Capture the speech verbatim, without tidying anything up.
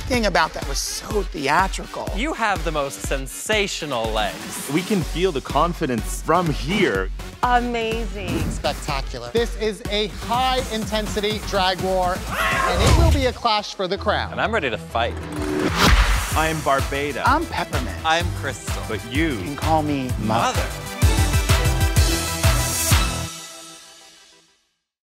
everything about that was so theatrical. You have the most sensational legs. We can feel the confidence from here. Amazing. Spectacular. This is a high-intensity drag war, and it will be a clash for the crown. And I'm ready to fight. I'm Barbada. I'm Peppermint. I'm Crystal. But you You can call me Mother. Mother.